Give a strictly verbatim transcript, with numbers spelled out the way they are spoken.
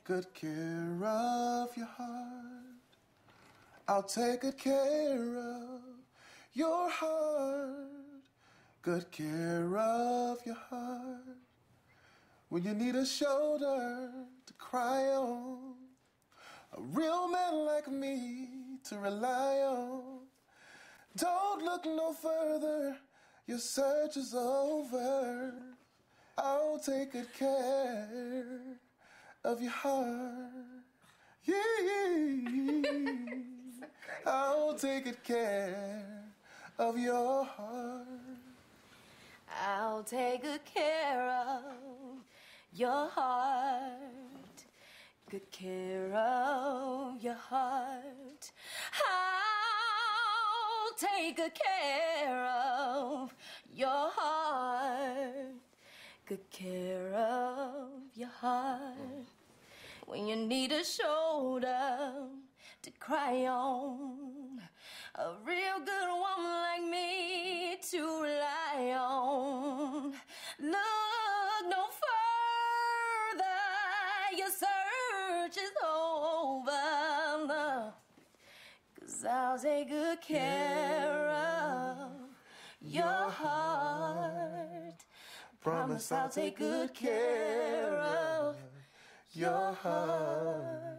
good care of your heart. I'll take good care of your heart. Good care of your heart. When you need a shoulder to cry on, a real man like me to rely on. Don't look no further, your search is over. I'll take good care of your heart. Yeah. I'll take good care of your heart. I'll take good care of your heart. Good care of your heart. I'll take good care of your heart. Good care of your heart. When you need a shoulder to cry on, a real good woman like me to rely on. Look no further, your search is over, 'cause I'll take good care of your heart. Promise I'll take good care of your heart.